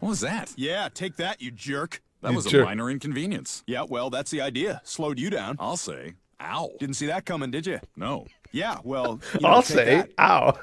What was that? Yeah, take that, you jerk. That was a jerk. minor inconvenience. Yeah, well, that's the idea. Slowed you down. I'll say, ow. Didn't see that coming, did you? No. Yeah, well, I'll take say, that. ow.